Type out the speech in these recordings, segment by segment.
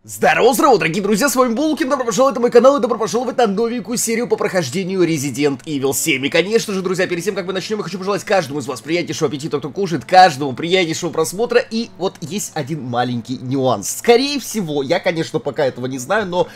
Здорово, здорово, дорогие друзья, с вами Булкин, добро пожаловать на мой канал и добро пожаловать на новенькую серию по прохождению Resident Evil 7. И, конечно же, друзья, перед тем, как мы начнем, я хочу пожелать каждому из вас приятнейшего аппетита, кто кушает, каждому приятнейшего просмотра. И вот есть один маленький нюанс. Скорее всего, я, конечно, пока этого не знаю, но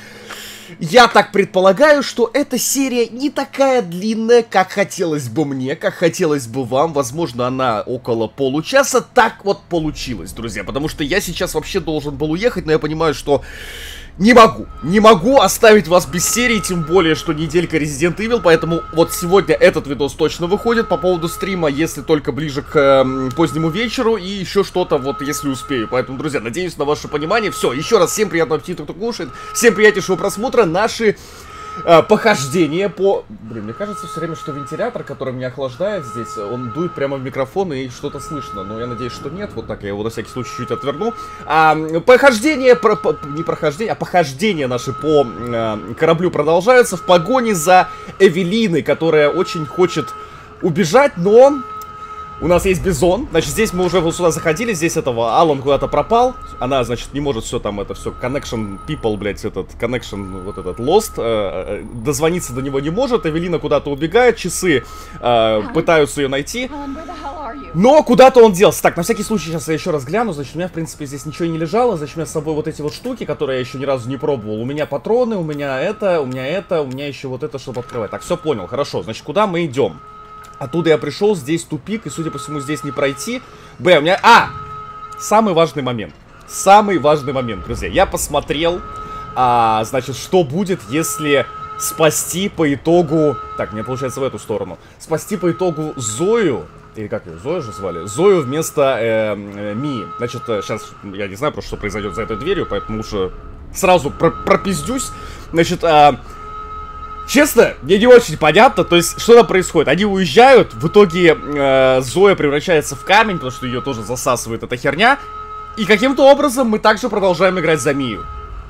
я так предполагаю, что эта серия не такая длинная, как хотелось бы мне, как хотелось бы вам. Возможно, она около получаса. Так вот получилось, друзья, потому что я сейчас вообще должен был уехать, но я понимаю, что не могу оставить вас без серии, тем более, что неделька Resident Evil, поэтому вот сегодня этот видос точно выходит по поводу стрима, если только ближе к позднему вечеру, и еще что-то, вот, если успею. Поэтому, друзья, надеюсь на ваше понимание. Все, еще раз всем приятного аппетита, кто кушает, всем приятнейшего просмотра. Наши похождения по... Блин, мне кажется все время, что вентилятор, который меня охлаждает здесь, он дует прямо в микрофон и что-то слышно. Но я надеюсь, что нет. Вот так я его на всякий случай чуть отверну. Похождения, не прохождение, а похождения наши по кораблю продолжаются в погоне за Эвелиной, которая очень хочет убежать, но... У нас есть Бизон, значит, здесь мы уже вот сюда заходили, здесь этого Алан куда-то пропал. Она, значит, не может все там, это все, connection people, блядь, этот, connection, вот этот, lost, дозвониться до него не может. Эвелина куда-то убегает, часы пытаются ее найти. Но куда-то он делся. Так, на всякий случай, сейчас я еще раз гляну, значит, у меня, в принципе, здесь ничего и не лежало. Значит, у меня с собой вот эти вот штуки, которые я еще ни разу не пробовал. У меня патроны, у меня это, у меня еще вот это, чтобы открывать. Так, все понял, хорошо, значит, куда мы идем? Оттуда я пришел, здесь тупик, и, судя по всему, здесь не пройти. У меня... Самый важный момент. Самый важный момент, друзья. Я посмотрел, значит, что будет, если спасти по итогу... Так, мне получается в эту сторону. Спасти по итогу Зою... Или как ее, Зою же звали? Зою вместо Мии. Значит, сейчас я не знаю просто, что произойдет за этой дверью, поэтому лучше сразу пропиздюсь. Значит, честно, мне не очень понятно, то есть, что там происходит. Они уезжают, в итоге Зоя превращается в камень, потому что ее тоже засасывает эта херня. И каким-то образом мы также продолжаем играть за Мию.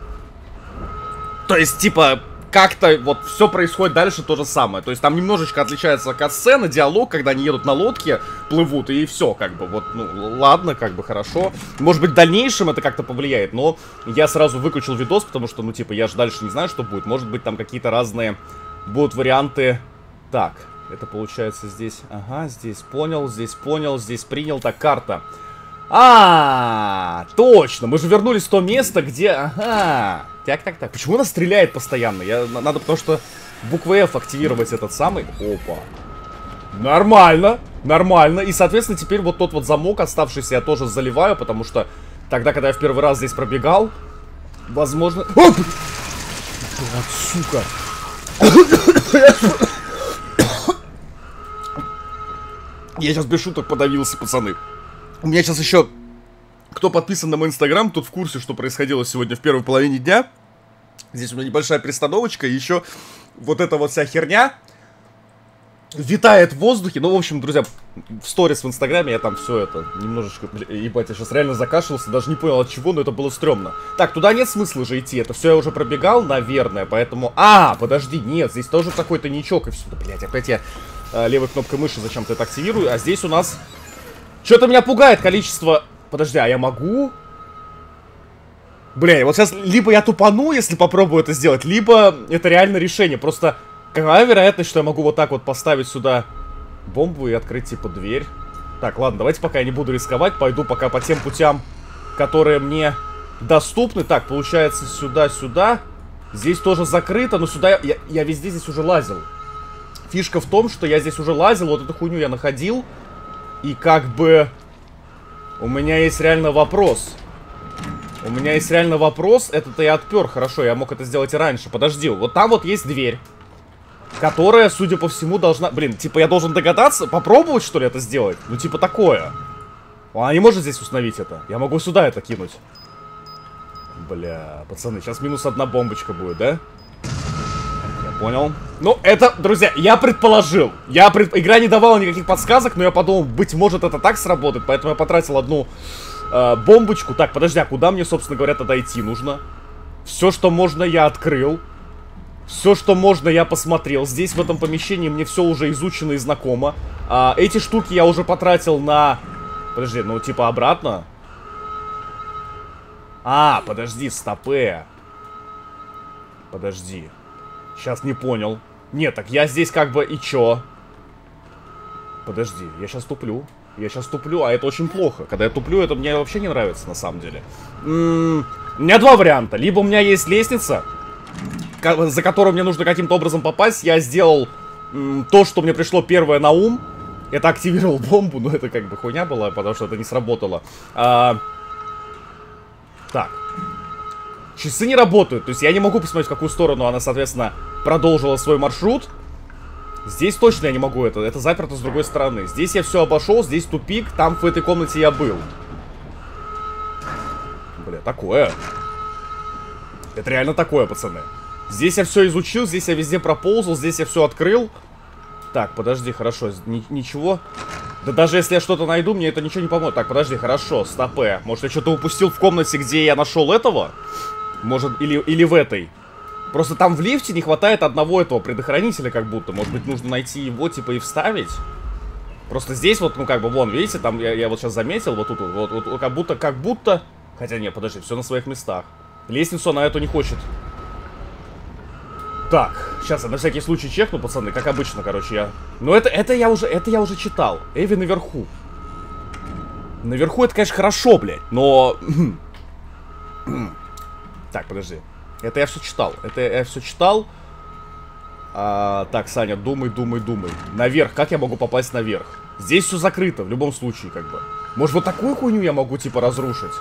То есть, типа, как-то вот все происходит дальше то же самое. То есть, там немножечко отличается катсцена, диалог, когда они едут на лодке, плывут, и все, как бы, вот, ну, ладно, как бы, хорошо. Может быть, в дальнейшем это как-то повлияет, но я сразу выключил видос, потому что, ну, типа, я же дальше не знаю, что будет. Может быть, там какие-то разные будут варианты. Так, это получается здесь, ага, здесь понял, здесь принял. Так, карта. Точно, мы же вернулись в то место, где, ага. Так. Почему она стреляет постоянно? Надо, потому что буквой F активировать этот самый. Опа. Нормально. И, соответственно, теперь вот тот вот замок оставшийся я тоже заливаю, потому что тогда, когда я в первый раз здесь пробегал, возможно... Вот, сука. Я сейчас без шуток подавился, пацаны. У меня сейчас еще... Кто подписан на мой инстаграм, тот в курсе, что происходило сегодня в первой половине дня. Здесь у меня небольшая пристановочка, и еще вот эта вот вся херня витает в воздухе. Ну, в общем, друзья, в сторис в инстаграме я там все это немножечко... Ебать, я сейчас реально закашлялся, даже не понял от чего, но это было стрёмно. Так, туда нет смысла же идти, это все я уже пробегал, наверное, поэтому... Подожди, нет, здесь тоже какой-то ничок, и все. Да, блядь, опять я левой кнопкой мыши зачем-то это активирую, а здесь у нас... Что-то меня пугает количество... Подожди, а я могу? Бля, вот сейчас либо я тупану, если попробую это сделать, либо это реально решение. Просто какая вероятность, что я могу вот так вот поставить сюда бомбу и открыть типа дверь? Так, ладно, давайте пока я не буду рисковать, пойду пока по тем путям, которые мне доступны. Так, получается сюда. Здесь тоже закрыто, но сюда я везде здесь уже лазил. Фишка в том, что я здесь уже лазил, вот эту хуйню я находил. И как бы... У меня есть реально вопрос. Это-то я отпер, хорошо, я мог это сделать и раньше. Подожди, вот там вот есть дверь, которая, судя по всему, должна... Блин, типа я должен догадаться, попробовать, что ли, это сделать? Ну, типа такое. Она не может здесь установить это. Я могу сюда это кинуть. Бля, пацаны, сейчас минус одна бомбочка будет, да? Понял. Ну, это, друзья, я предположил. Игра не давала никаких подсказок, но я подумал, быть может, это так сработает. Поэтому я потратил одну бомбочку. Так, подожди, а куда мне, собственно говоря, тогда идти нужно? Все, что можно, я открыл. Все, что можно, я посмотрел. Здесь, в этом помещении, мне все уже изучено и знакомо. Эти штуки я уже потратил на... Подожди, ну, типа, обратно? А, подожди, стопе. Подожди. Сейчас не понял. Нет, так я здесь как бы и чё? Подожди, я сейчас туплю. Я сейчас туплю, а это очень плохо. Когда я туплю, это мне вообще не нравится, на самом деле. У меня два варианта. Либо у меня есть лестница, за которую мне нужно каким-то образом попасть. Я сделал то, что мне пришло первое на ум. Это активировал бомбу, но это как бы хуйня была, потому что это не сработало. Так. Часы не работают, то есть я не могу посмотреть, в какую сторону она, соответственно, продолжила свой маршрут. Здесь точно я не могу, это заперто с другой стороны. Здесь я все обошел, здесь тупик, там в этой комнате я был. Бля, такое. Это реально такое, пацаны. Здесь я все изучил, здесь я везде проползал, здесь я все открыл. Так, подожди, хорошо, ничего. Да даже если я что-то найду, мне это ничего не поможет. Так, подожди, хорошо, стопе. Может, я что-то упустил в комнате, где я нашел этого? Может, или в этой. Просто там в лифте не хватает одного этого предохранителя, как будто. Может быть, нужно найти его, типа, и вставить? Просто здесь вот, ну, как бы, вон, видите, там я вот сейчас заметил, вот тут, вот, как будто... Хотя, нет, подожди, все на своих местах. Лестницу она эту не хочет. Так, сейчас я на всякий случай чекну, пацаны, как обычно, короче, я... Ну, это я уже читал. Эви наверху. Наверху это, конечно, хорошо, блядь, но... Так, подожди. Это я все читал. Так, Саня, думай. Наверх. Как я могу попасть наверх? Здесь все закрыто, в любом случае, как бы. Может, вот такую хуйню я могу, типа, разрушить?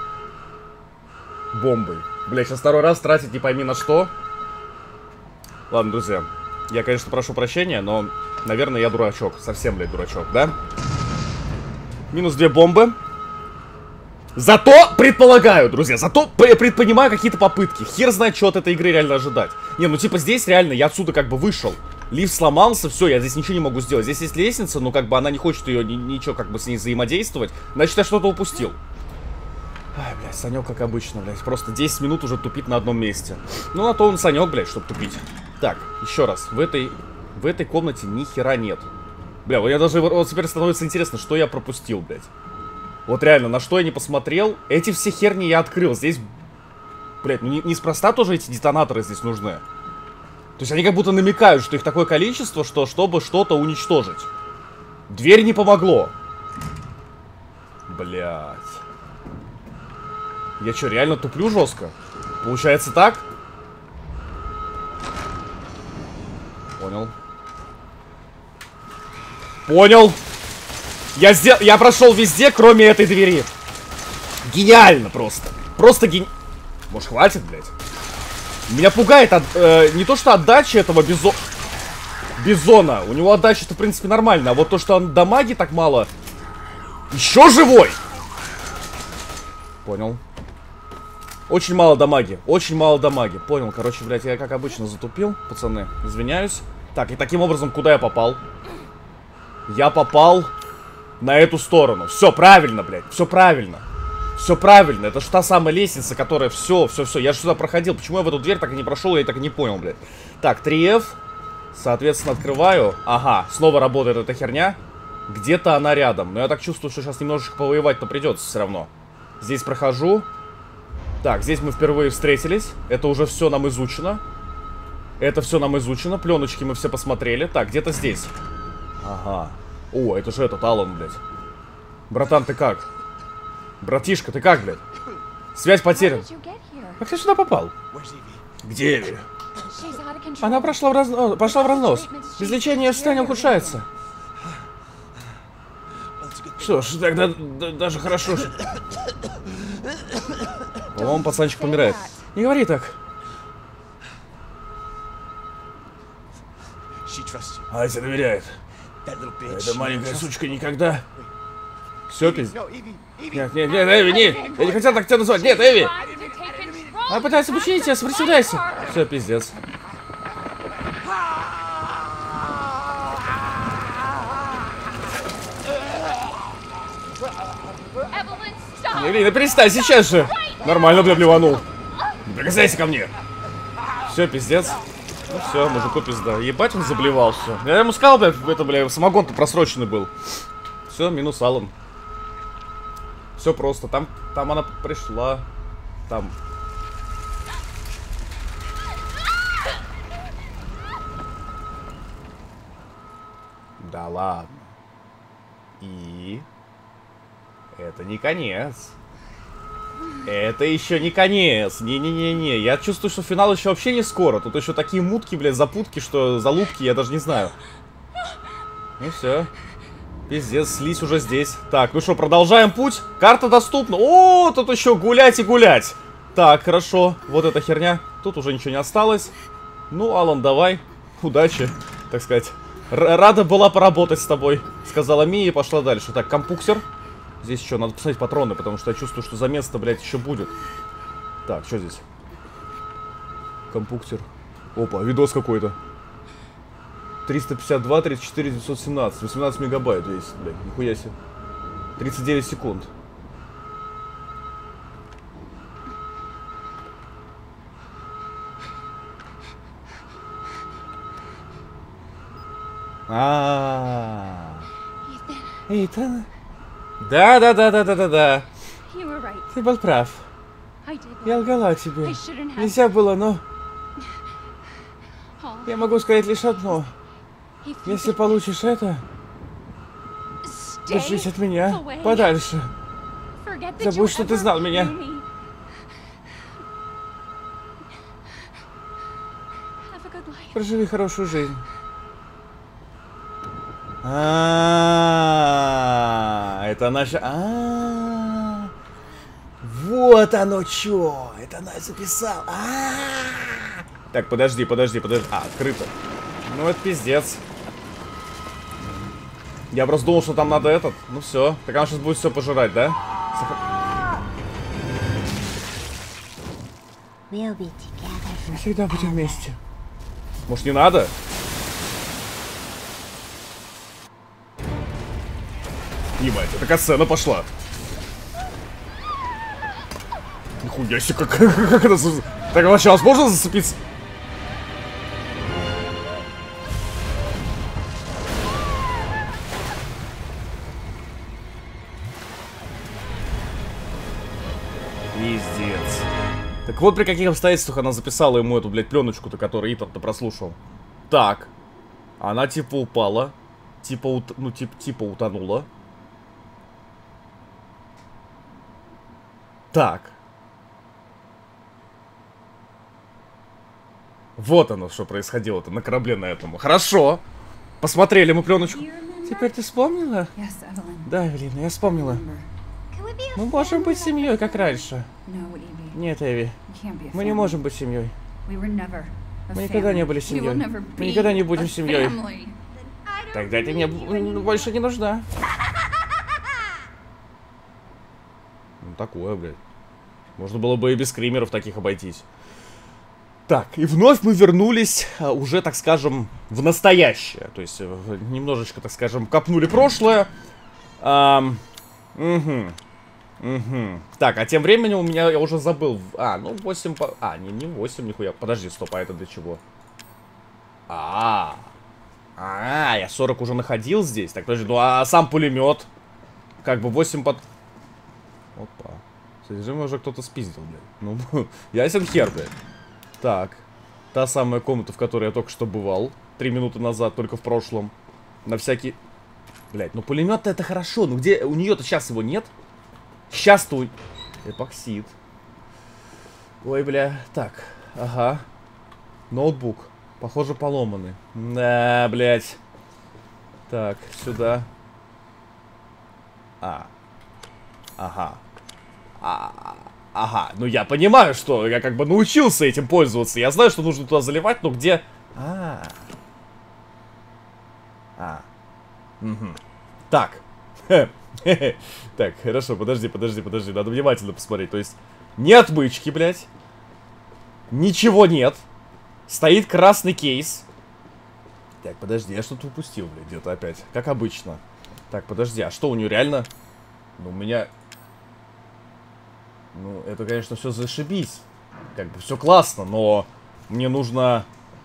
Бомбой. Бля, сейчас второй раз тратить не пойми на что. Ладно, друзья. Я, конечно, прошу прощения, но, наверное, я дурачок. Совсем, блядь, дурачок, да? Минус 2 бомбы. Зато предполагаю, друзья, предпринимаю какие-то попытки. Хер знает, что от этой игры реально ожидать. Не, ну типа здесь реально я отсюда как бы вышел. Лифт сломался, все, я здесь ничего не могу сделать. Здесь есть лестница, но как бы она не хочет ее ничего как бы с ней взаимодействовать. Значит, я что-то упустил. Ай, блядь, Санек как обычно, блядь. Просто 10 минут уже тупит на одном месте. Ну, на то он Санек, блядь, чтобы тупить. Так, еще раз. В этой комнате ни хера нет. Бля, вот я даже вот теперь становится интересно, что я пропустил, блядь. Вот реально, на что я не посмотрел. Эти все херни я открыл. Здесь, блядь, ну неспроста тоже эти детонаторы здесь нужны. То есть они как будто намекают, что их такое количество, что чтобы что-то уничтожить. Дверь не помогло. Блядь. Я что, реально туплю жестко? Получается так? Понял. Понял. Я прошел везде, кроме этой двери. Гениально просто. Просто Может, хватит, блядь? Меня пугает не то, что отдача этого бизона. У него отдача-то, в принципе, нормально. А вот то, что он дамаги так мало. Еще живой! Понял. Очень мало дамаги. Понял, короче, блядь, я как обычно затупил, пацаны. Извиняюсь. Так, и таким образом, куда я попал? Я попал на эту сторону. Все правильно, блядь. Все правильно. Это же та самая лестница, которая... Все. Я же сюда проходил. Почему я в эту дверь так и не прошел, я так и не понял, блядь. Так, 3F. Соответственно, открываю. Ага, снова работает эта херня. Где-то она рядом. Но я так чувствую, что сейчас немножечко повоевать-то придется все равно. Здесь прохожу. Так, здесь мы впервые встретились. Это уже все нам изучено. Пленочки мы все посмотрели. Так, где-то здесь. Ага. О, это же этот Алан, блядь. Братан, ты как? Братишка, ты как, блядь? Связь потеряна. Как ты сюда попал? Где Эви? Она пошла в разнос. Без лечения состояние ухудшается. Что ж, тогда даже хорошо. По-моему, пацанчик помирает. Не говори так. Ай, тебе доверяет. Эта маленькая сучка никогда... Все, пиздец. Нет, Эви, не. Я не хотел так тебя назвать. Нет, Эви. Она пытается починить тебя, сопротивляйся. Все, пиздец. Эвелина, перестань, сейчас же. Нормально, бля, блеванул. Не прикасайся ко мне. Все, пиздец. Ну все, мужику пизда. Ебать, он заблевал, все. Я ему сказал, блядь, это, бля, самогон-то просроченный был. Все, минус Алан. Все просто. Там она пришла. Там... Да ладно. И... Это не конец. Это еще не конец. Не-не-не-не. Я чувствую, что финал еще вообще не скоро. Тут еще такие мутки, блядь, запутки, что залупки, я даже не знаю. Ну все. Пиздец, слизь уже здесь. Так, ну что, продолжаем путь. Карта доступна. О, тут еще гулять и гулять. Так, хорошо. Вот эта херня. Тут уже ничего не осталось. Ну, Алан, давай. Удачи, так сказать. Рада была поработать с тобой, сказала Мия и пошла дальше. Так, компуксер. Здесь еще надо посмотреть патроны, потому что я чувствую, что замес-то, блядь, еще будет. Так, что здесь? Компуксер. Опа, видос какой-то. 352, 34, 917. 18 мегабайт весит, блядь, нихуя себе. 39 секунд. Итан. Да. Ты был прав. Я лгала тебе. Нельзя было, но... Я могу сказать лишь одно. Если получишь это... Держись от меня подальше. Забудь, что ты знал меня. Проживи хорошую жизнь. Это наша... Вот оно чё! Это она записал. Так, подожди. Открыто. Ну, это пиздец. Я просто думал, что там надо этот. Ну все. Так она сейчас будет все пожирать, да? Мы всегда будем вместе. Может, не надо? Ебать, это катсцена пошла. Нихуя себе, как это... Так, а сейчас можно зацепиться? Пиздец. Так вот при каких обстоятельствах она записала ему эту, блядь, пленочку-то, которую Итан-то прослушал. Так. Она типа упала. Типа утонула. Так. Вот оно, что происходило-то на корабле на этом. Хорошо. Посмотрели мы пленочку. Теперь ты вспомнила? Да, Эвелина, я вспомнила. Мы можем быть семьей, как раньше. Нет, Эви. Мы не можем быть семьей. Мы никогда не были семьей. Мы никогда не будем семьей. Тогда ты мне больше не нужна. Ну, такое, блядь. Можно было бы и без скримеров таких обойтись. Так, и вновь мы вернулись уже, так скажем, в настоящее. То есть, немножечко, так скажем, копнули прошлое. Так, а тем временем у меня, я уже забыл. Ну 8 по... не 8, нихуя. Подожди, стоп, а это для чего? Я 40 уже находил здесь. Так, подожди, ну а сам пулемет? Как бы 8 под... Опа. Содержимое уже кто-то спиздил, блядь. Ну, ясен хер, блядь. Так. Та самая комната, в которой я только что бывал. 3 минуты назад, только в прошлом. На всякий... Блядь, ну пулемет-то это хорошо. Ну где... У нее-то сейчас его нет? Сейчас-то... Эпоксид. Ой, бля. Так. Ага. Ноутбук. Похоже, поломанный. Да, блядь. Так, сюда. Ага. Ага. Ну, я понимаю, что я как бы научился этим пользоваться. Я знаю, что нужно туда заливать, но где... Угу. Так. Так, хорошо, подожди. Надо внимательно посмотреть. То есть, нет отмычки, блядь. Ничего нет. Стоит красный кейс. Так, подожди, я что-то упустил, блядь, где-то опять. Как обычно. Так, подожди, а что у нее реально... Ну, у меня... Ну, это, конечно, все зашибись. Как бы все классно, но... Мне нужно...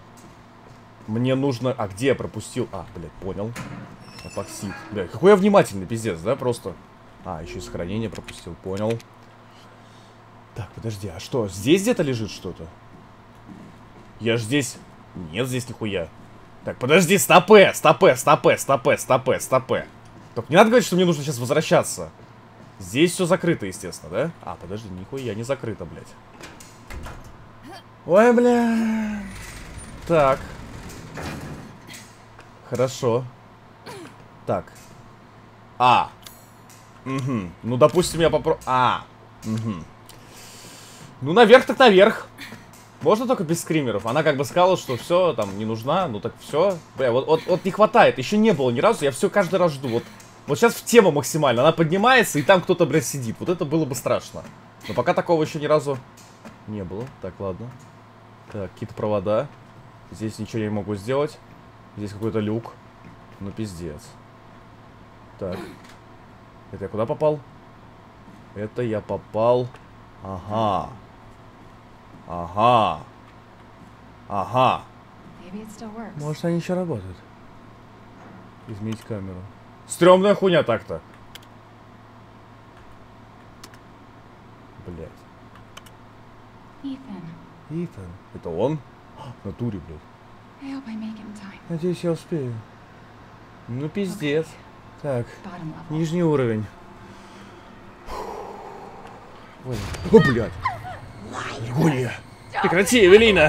А где я пропустил? Блядь, понял. Эпоксид. Блядь, какой я внимательный, пиздец, да, просто. Еще и сохранение пропустил, понял. Так, подожди, а что? Здесь где-то лежит что-то? Я ж здесь... Нет, здесь нихуя. Так, подожди, стопэ. Только не надо говорить, что мне нужно сейчас возвращаться. Здесь все закрыто, естественно, да? А, подожди, нихуя не закрыто, блядь. Ой, бля. Так. Хорошо. Так. Угу. Ну, допустим, я попробую... Угу. Ну, наверх так наверх. Можно только без скримеров. Она как бы сказала, что все, там, не нужна. Ну, так все. Бля, вот не хватает. Еще не было ни разу. Я все каждый раз жду. Вот сейчас в тему максимально. Она поднимается, и там кто-то, блядь, сидит. Вот это было бы страшно. Но пока такого еще ни разу не было. Так, ладно. Так, какие-то провода. Здесь ничего я не могу сделать. Здесь какой-то люк. Ну, пиздец. Так. Это я куда попал? Это я попал... Ага. Ага. Ага. Может, они еще работают. Изменить камеру. Стрёмная хуйня так-то. Блять. Итан. Это он? В натуре, блядь. Надеюсь, я успею. Ну, пиздец. Так, нижний уровень. Ой. О, блядь. Хули. Прекрати, Эвелина.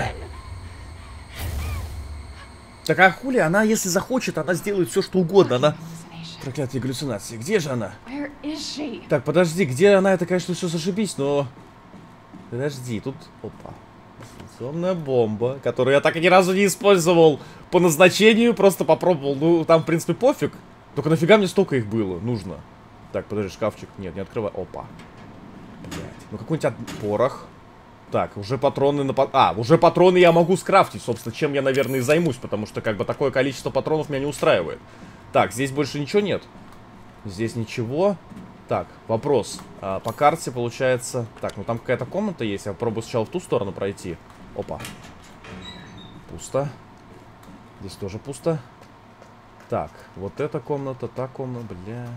Так, а хули, она, если захочет, она сделает все, что угодно. Она... Проклятые галлюцинации. Где же она? Так, подожди, где она? Это, конечно, все зашибись, но... Подожди, тут... Опа. Дистанционная бомба, которую я так и ни разу не использовал по назначению. Просто попробовал. Ну, там, в принципе, пофиг. Только нафига мне столько их было? Нужно. Так, подожди, шкафчик. Нет, не открывай. Опа. Блять. Ну, какой-нибудь порох. Так, уже патроны на... уже патроны я могу скрафтить, собственно, чем я, наверное, и займусь, потому что, как бы, такое количество патронов меня не устраивает. Так, здесь больше ничего нет. Здесь ничего. Так, вопрос. По карте, получается... Так, ну там какая-то комната есть, я попробую сначала в ту сторону пройти. Опа. Пусто. Здесь тоже пусто. Так, вот эта комната, та комната, бля...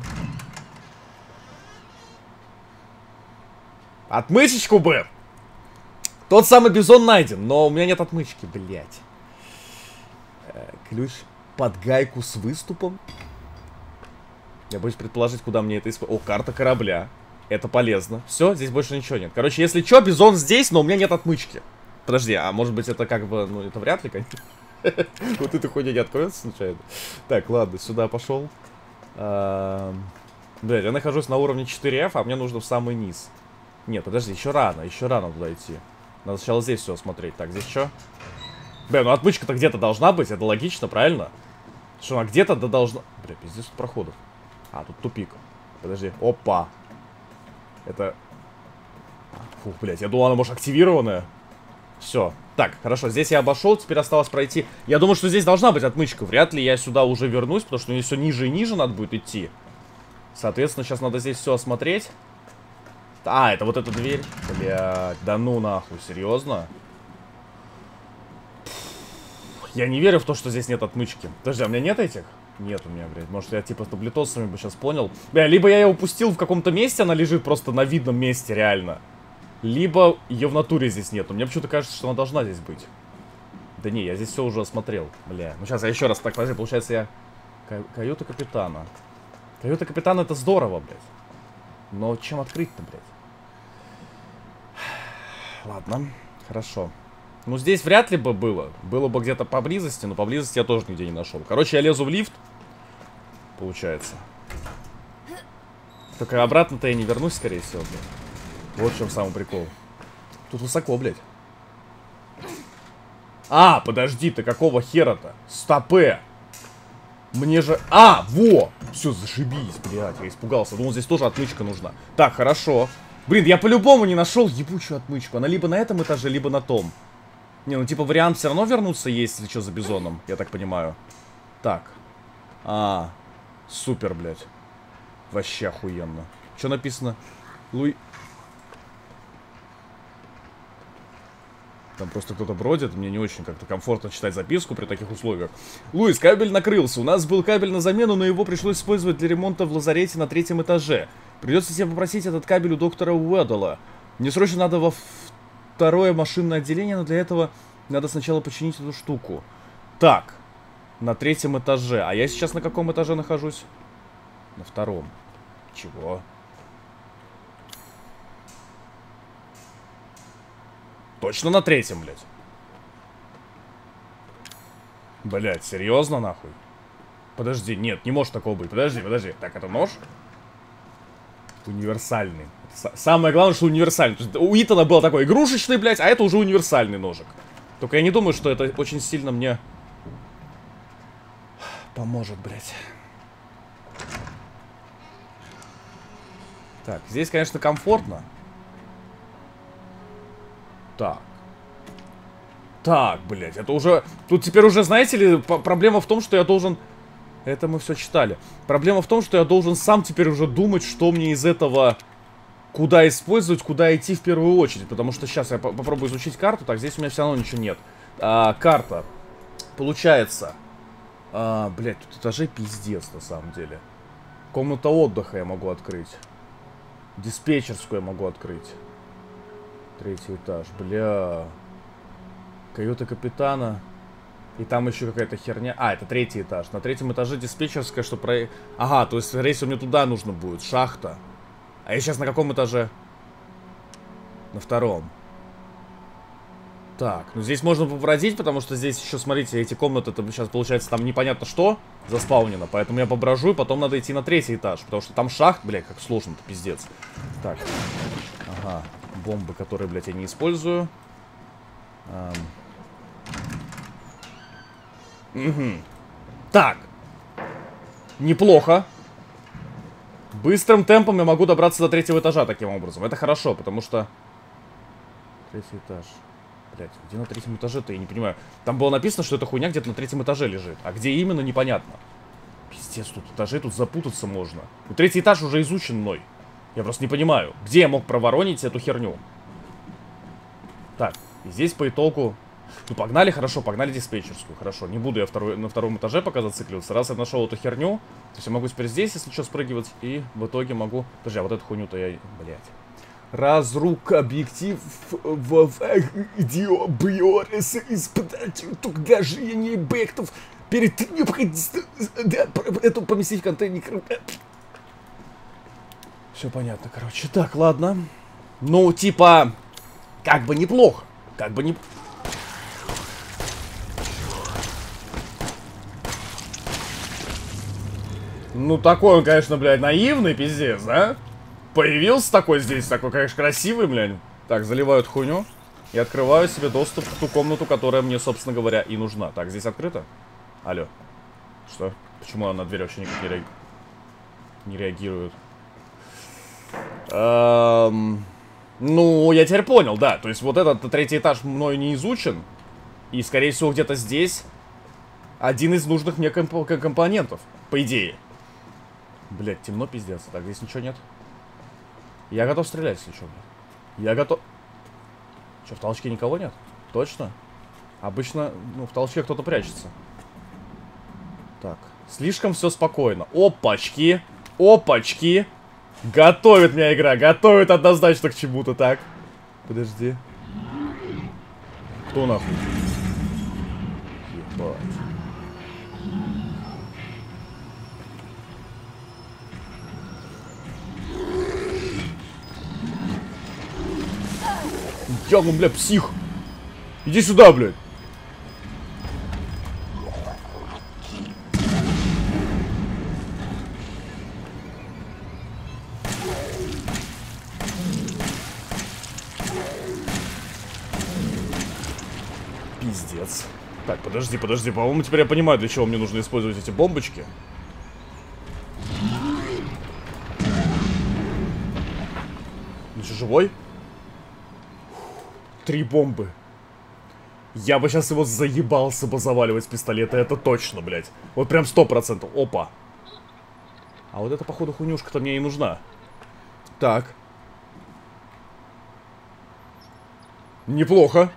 Отмычечку бы! Тот самый бизон найден, но у меня нет отмычки, блядь. Ключ под гайку с выступом. Я боюсь предположить, куда мне это использовать. О, карта корабля. Это полезно. Все, здесь больше ничего нет. Короче, если что, бизон здесь, но у меня нет отмычки. Подожди, а может быть это как бы... Ну, это вряд ли, конечно. Вот эта хуйня не откроется случайно. Так, ладно, сюда пошел. Блядь, я нахожусь на уровне 4F, а мне нужно в самый низ. Нет, подожди, еще рано туда идти. Надо сначала здесь все осмотреть. Так, здесь что? Бля, ну отмычка-то где-то должна быть, это логично, правильно? Что она где-то да должна... Бля, пиздец тут проходов. А, тут тупик. Подожди, опа. Это... Фух, блядь, я думал, она, может, активированная. Все. Так, хорошо, здесь я обошел, теперь осталось пройти. Я думаю, что здесь должна быть отмычка. Вряд ли я сюда уже вернусь, потому что мне все ниже и ниже надо будет идти. Соответственно, сейчас надо здесь все осмотреть. А, это вот эта дверь. Блядь, да ну нахуй, серьезно? Я не верю в то, что здесь нет отмычки. Подожди, а у меня нет этих? Нет у меня, блядь. Может, я типа с таблетосами бы сейчас понял. Бля, либо я ее упустил в каком-то месте, она лежит просто на видном месте, реально. Либо ее в натуре здесь нет. Мне почему-то кажется, что она должна здесь быть. Да не, я здесь все уже осмотрел. Бля, ну сейчас я еще раз так, подожди, получается я... Каюта капитана. Каюта капитана это здорово, блядь. Но чем открыть-то, блядь? Ладно, хорошо. Ну, здесь вряд ли бы было. Было бы где-то поблизости, но поблизости я тоже нигде не нашел. Короче, я лезу в лифт. Получается. Только обратно-то я не вернусь, скорее всего, блядь. Вот в чем самый прикол. Тут высоко, блядь. А, подожди, ты какого хера-то? Стопэ! Мне же... А, во! Все, зашибись, блядь, я испугался. Думал, здесь тоже отмычка нужна. Так, хорошо. Блин, я по-любому не нашел ебучую отмычку. Она либо на этом этаже, либо на том. Не, ну типа вариант все равно вернуться есть, если что, за бизоном. Я так понимаю. Так. А, супер, блядь. Вообще охуенно. Что написано? Луи... Там просто кто-то бродит, мне не очень как-то комфортно читать записку при таких условиях. Луис, кабель накрылся. У нас был кабель на замену, но его пришлось использовать для ремонта в лазарете на 3-м этаже. Придется тебе попросить этот кабель у доктора Уэддала. Мне срочно надо во второе машинное отделение, но для этого надо сначала починить эту штуку. Так, на 3-м этаже. А я сейчас на каком этаже нахожусь? На 2-м. Чего? Точно на 3-м, блядь. Блядь, серьезно, нахуй? Подожди, нет, не может такого быть. Подожди. Так, это нож? Универсальный. Самое главное, что универсальный. То есть у Итана был такой игрушечный, блядь, а это уже универсальный ножик. Только я не думаю, что это очень сильно мне поможет, блядь. Так, здесь, конечно, комфортно. Так, блядь, это уже... Тут теперь уже, знаете ли, проблема в том, что я должен... Это мы все читали. Проблема в том, что я должен сам теперь уже думать, что мне из этого... Куда использовать, куда идти в первую очередь. Потому что сейчас я попробую изучить карту. Так, здесь у меня все равно ничего нет. Карта. Получается... блядь, тут этажей пиздец, на самом деле. Комната отдыха я могу открыть. Диспетчерскую я могу открыть. 3-й этаж, бля. Каюта капитана. И там еще какая-то херня. Это 3-й этаж. На 3-м этаже диспетчерская, что про... Ага, то есть, скорее всего, мне туда нужно будет. Шахта. А я сейчас на каком этаже? На 2-м. Так, ну здесь можно побродить, потому что здесь еще, смотрите, эти комнаты, это сейчас получается там непонятно что заспаунено. Поэтому я поброжу, и потом надо идти на 3-й этаж. Потому что там шахт, блядь, как сложно-то, пиздец. Так. Ага. Бомбы, которые, блядь, я не использую. Угу. Так. Неплохо. Быстрым темпом я могу добраться до 3-го этажа таким образом. Это хорошо, потому что... 3-й этаж. Блядь, где на 3-м этаже-то? Я не понимаю. Там было написано, что эта хуйня где-то на 3-м этаже лежит. А где именно, непонятно. Пиздец, тут этажей, тут запутаться можно. 3-й этаж уже изучен мной. Я просто не понимаю, где я мог проворонить эту херню. Так, и здесь по итогу... Ну, погнали, хорошо, погнали диспетчерскую. Хорошо, не буду я на 2-м этаже пока зацикливаться. Раз я нашел эту херню, то есть я могу теперь здесь, если что, спрыгивать. И в итоге могу... Подожди, а вот эту хуйню-то я... Блядь. Разрук объектив в видео бьёрс испытать тогда же я не бэктов перед необходимостью эту поместить в контейнер. Все понятно, короче. Так, ладно. Ну, типа, как бы неплохо. Как бы не... Ну, такой он, конечно, блядь, наивный, пиздец, да? Появился такой здесь, такой, конечно, красивый, блядь. Так, заливают хуйню. И открываю себе доступ в ту комнату, которая мне, собственно говоря, и нужна. Так, здесь открыто? Алло. Что? Почему она на дверь вообще никак не реагирует? Ну, я теперь понял, да. То есть вот этот 3-й этаж мною не изучен. И, скорее всего, где-то здесь один из нужных мне компонентов. По идее. Блядь, темно, пиздец. Так, здесь ничего нет. Я готов стрелять, если что. Я готов... Что, в толчке никого нет? Точно? Обычно, ну, в толчке кто-то прячется. Так, слишком все спокойно. Опачки! Опачки! Готовит меня игра, готовит однозначно к чему-то. Так, подожди. Кто нахуй? Ебать. Я, ну, бля, псих. Иди сюда, блядь. Пиздец. Так, подожди. По-моему, теперь я понимаю, для чего мне нужно использовать эти бомбочки. Ну что, живой? 3 бомбы. Я бы сейчас его заебался бы заваливать с пистолета. Это точно, блядь. Вот прям 100%. Опа. А вот эта, походу, хуйнюшка-то мне и нужна. Так. Неплохо.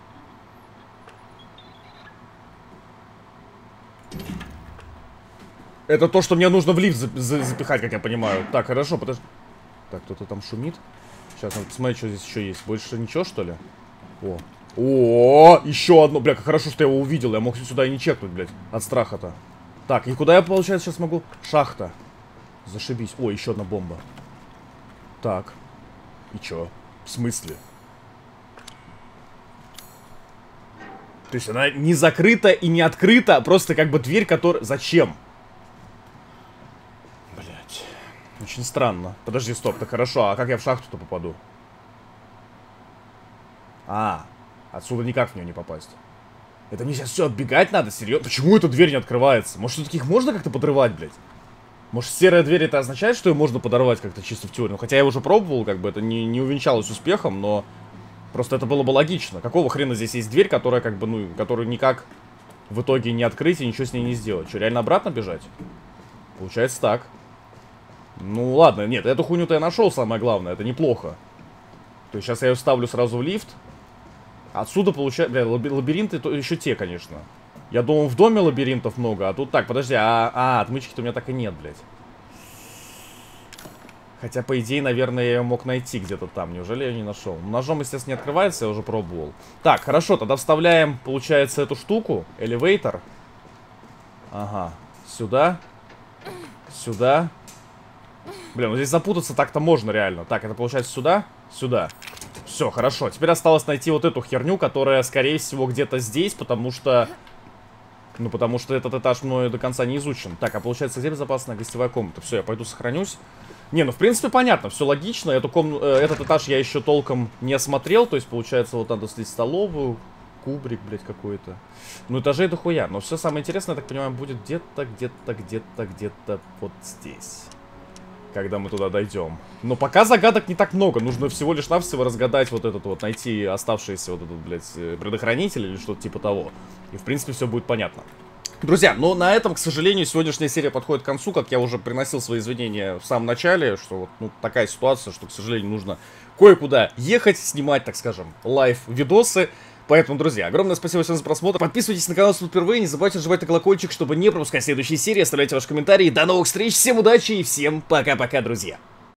Это то, что мне нужно в лифт запихать, как я понимаю. Так, хорошо, подожди. Так, кто-то там шумит. Сейчас, надо посмотреть, что здесь еще есть. Больше ничего, что ли? О, еще одно. Бля, как хорошо, что я его увидел. Я мог сюда и не чекнуть, блядь, от страха-то. Так, и куда я, получается, сейчас могу? Шахта. Зашибись. О, еще одна бомба. Так. И чё? В смысле? То есть она не закрыта и не открыта, а просто как бы дверь, которая... Зачем? Блять. Очень странно. Подожди, стоп, так хорошо. А как я в шахту-то попаду? Отсюда никак в нее не попасть. Это мне сейчас все отбегать надо? Серьезно? Почему эта дверь не открывается? Может, все-таки их можно как-то подрывать, блядь? Может, серая дверь это означает, что ее можно подорвать как-то чисто в теории? Ну, хотя я уже пробовал, как бы это не увенчалось успехом, но... Просто это было бы логично. Какого хрена здесь есть дверь, которая как бы, ну, которую никак в итоге не открыть и ничего с ней не сделать? Что, реально обратно бежать? Получается так. Ну, ладно, нет, эту хуйню-то я нашел, самое главное, это неплохо. То есть сейчас я ее ставлю сразу в лифт. Отсюда получается... Бля, лабиринты то еще те, конечно. Я думал, в доме лабиринтов много, а тут так, подожди, отмычки-то у меня так и нет, блядь. Хотя, по идее, наверное, я ее мог найти где-то там. Неужели я ее не нашел? Ножом, естественно, не открывается, я уже пробовал. Так, хорошо, тогда вставляем, получается, эту штуку. Элевейтор. Ага. Сюда. Сюда. Блин, ну здесь запутаться так-то можно реально. Так, это получается сюда. Сюда. Все, хорошо. Теперь осталось найти вот эту херню, которая, скорее всего, где-то здесь, потому что... Ну, потому что этот этаж мною до конца не изучен. Так, а получается, где безопасная гостевая комната? Все, я пойду сохранюсь. Не, ну, в принципе, понятно, все логично. Этот этаж я еще толком не осмотрел. То есть, получается, вот надо слить столовую, кубрик, блядь, какой-то. Ну, этажей дохуя. Но все самое интересное, я так понимаю, будет где-то вот здесь. Когда мы туда дойдем. Но пока загадок не так много. Нужно всего лишь навсего разгадать вот этот вот, найти оставшийся вот этот, блядь, предохранитель или что-то типа того. И, в принципе, все будет понятно. Друзья, но на этом, к сожалению, сегодняшняя серия подходит к концу. Как я уже приносил свои извинения в самом начале, что вот, ну, такая ситуация, что, к сожалению, нужно кое-куда ехать, снимать, так скажем, лайв-видосы. Поэтому, друзья, огромное спасибо всем за просмотр. Подписывайтесь на канал, если впервые. Не забывайте нажимать на колокольчик, чтобы не пропускать следующие серии. Оставляйте ваши комментарии. До новых встреч, всем удачи и всем пока-пока, друзья.